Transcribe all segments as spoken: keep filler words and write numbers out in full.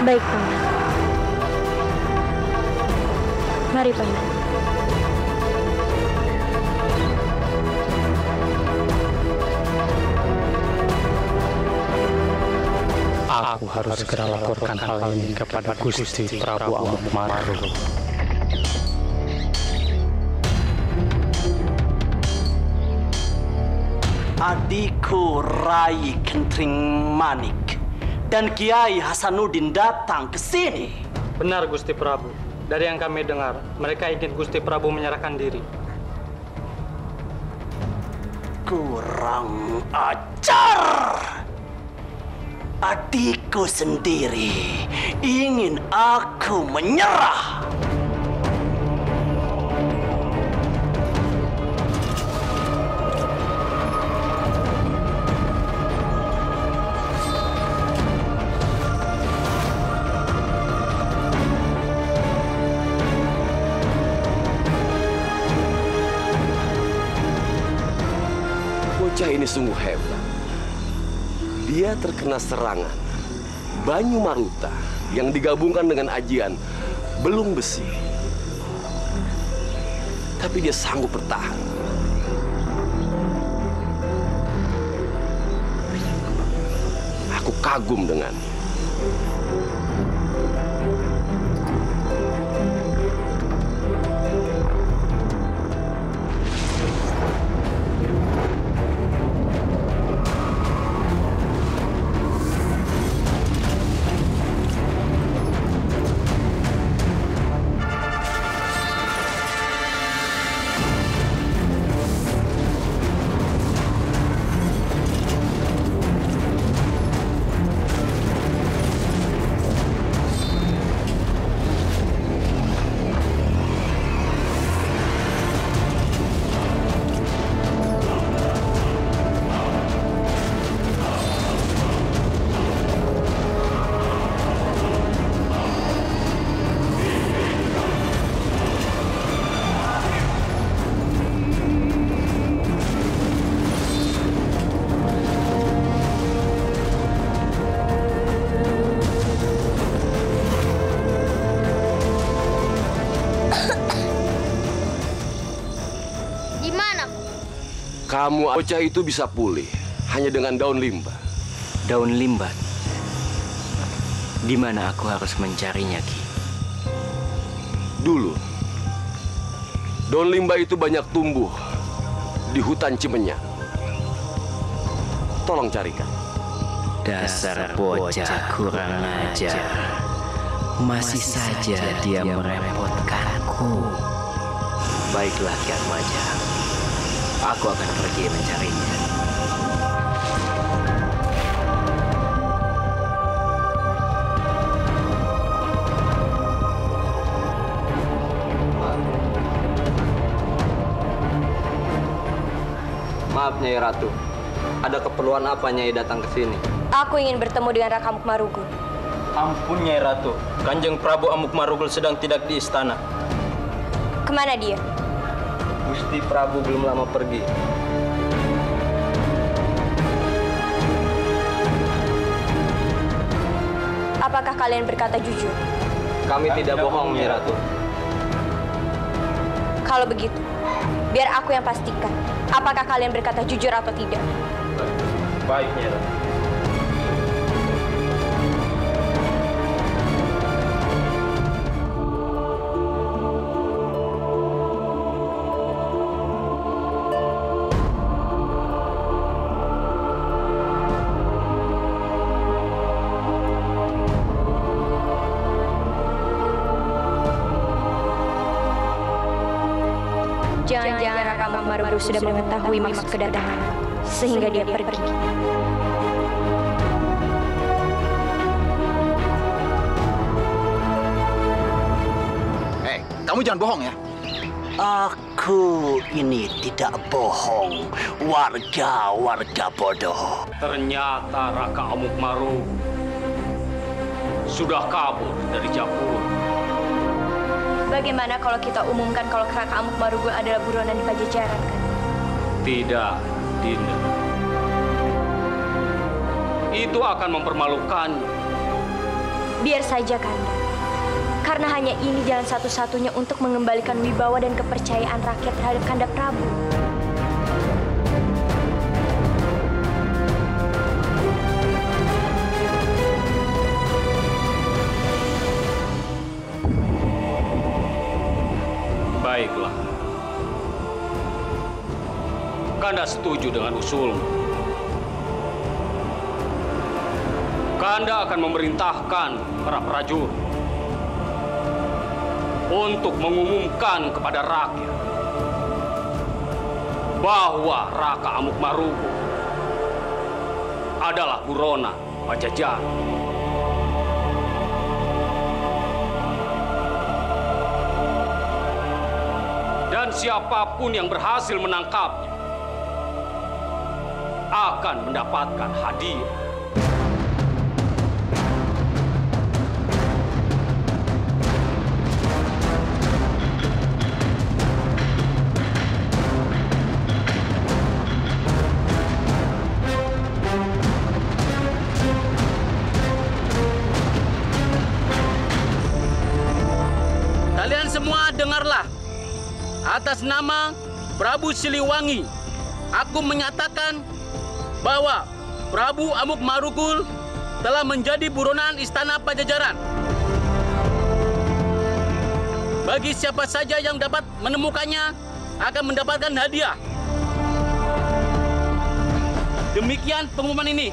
Baik, Paman. Mari, Paman. Aku harus segera laporkan hal ini kepada Gusti Prabu Amukmarugul. Adikku Rai Kentring Manik dan Kiai Hasanuddin datang ke sini. Benar, Gusti Prabu. Dari yang kami dengar, mereka ingin Gusti Prabu menyerahkan diri. Kurang ajar! Adikku sendiri ingin aku menyerah. Bocah ini sungguh hebat. Dia terkena serangan Banyu Maruta yang digabungkan dengan ajian Belung Besi. Tapi dia sanggup bertahan. Aku kagum dengannya. Kamu bocah itu bisa pulih hanya dengan daun limba. Daun limba? Di mana aku harus mencarinya, Ki? Dulu, daun limba itu banyak tumbuh di hutan Cimenyan. Tolong carikan. Dasar bocah kurang ajar. Masih saja dia merepotkanku. Baiklah, Ki Atmaja. Aku akan pergi mencarinya. Maaf, Nyai Ratu. Ada keperluan apa Nyai datang ke sini? Aku ingin bertemu dengan Raka Amukmarugul. Ampun, Nyai Ratu. Kanjeng Prabu Amukmarugul sedang tidak di istana. Kemana dia? Gusti Prabu belum lama pergi. Apakah kalian berkata jujur? Kami tidak bohong, Nyai Ratu. Kalau begitu, biar aku yang pastikan apakah kalian berkata jujur atau tidak. Baik, Nyai Ratu. Jangan-jangan Raka Amukmarugul sudah mengetahui maksud kedatangan, sehingga dia pergi. Hei, kamu jangan bohong ya. Aku ini tidak bohong, warga-warga bodoh. Ternyata Raka Amukmarugul sudah kabur dari Japura. Bagaimana kalau kita umumkan kalau Raka Amukmarugul adalah buronan di Pajajaran, kan? Tidak, Dinda. Itu akan mempermalukannya. Biar saja, Kanda. Karena hanya ini jalan satu-satunya untuk mengembalikan wibawa dan kepercayaan rakyat terhadap Kanda Prabu. Baiklah. Kanda setuju dengan usulmu. Kanda akan memerintahkan para prajurit untuk mengumumkan kepada rakyat bahwa Raka Amukmarugul adalah buronan Pajajaran. Dan siapapun yang berhasil menangkapnya akan mendapatkan hadiah. Kalian semua dengarlah. Atas nama Prabu Siliwangi, aku menyatakan bahwa Prabu Amukmarugul telah menjadi buronan Istana Pajajaran. Bagi siapa saja yang dapat menemukannya akan mendapatkan hadiah. Demikian pengumuman ini.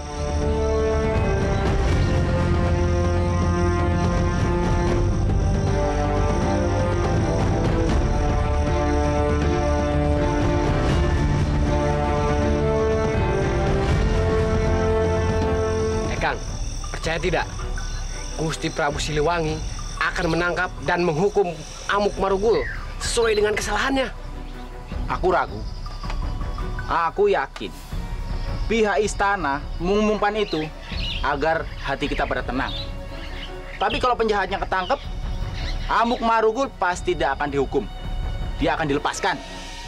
Percaya tidak, Gusti Prabu Siliwangi akan menangkap dan menghukum Amukmarugul sesuai dengan kesalahannya. Aku ragu. Aku yakin pihak istana mengumumkan itu agar hati kita pada tenang. Tapi kalau penjahatnya ketangkep, Amukmarugul pasti tidak akan dihukum. Dia akan dilepaskan.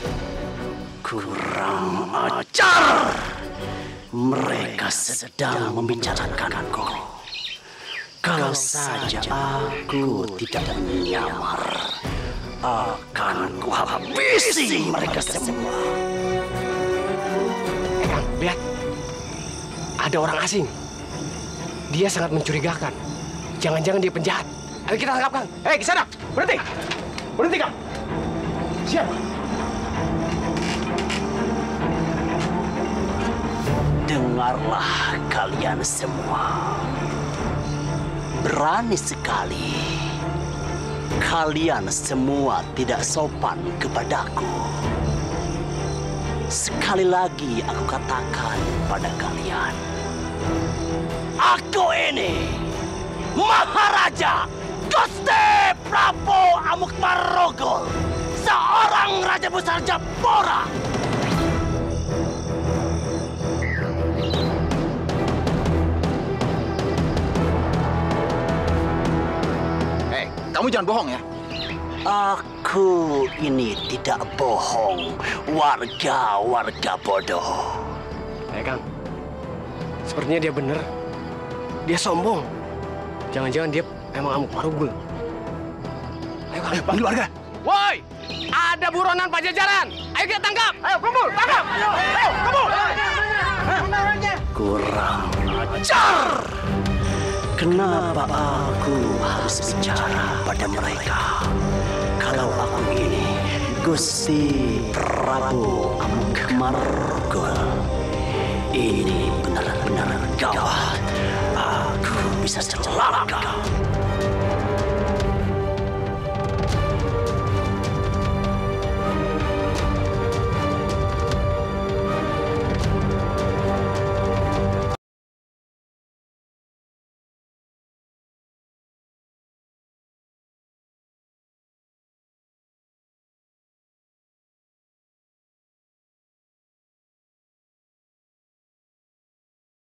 Kurang ajar! Mereka sedang membicarakanku. Kalau saja aku tidak menyamar, akan kuhabisi mereka semua. Eh, Kang, lihat. Ada orang asing. Dia sangat mencurigakan. Jangan-jangan dia penjahat. Ayo kita tangkap, Kang. Hei, ke sana! Berhenti! Berhenti, Kang! Siapa? Dengarlah kalian semua. Berani sekali. Kalian semua tidak sopan kepadaku. Sekali lagi aku katakan pada kalian. Aku ini Maharaja Gusti Prabu Amukmarugul, seorang raja besar Japura. Kamu jangan bohong ya. Aku ini tidak bohong, warga-warga bodoh. Eh, Kang. Sepertinya dia benar. Dia sombong. Jangan-jangan dia emang Amukmarugul. Ayo, Kang. Ayo, panggil warga. Woi! Ada buronan Pajajaran. Ayo kita tangkap. Ayo, kumpul, tangkap. Ayo, ayo, kumpul. Kurang ajar. Kenapa aku harus bicara pada mereka? Kalau aku ini Gusti Prabu Amukmarugul, ini benar-benar gawat. Aku bisa celaka.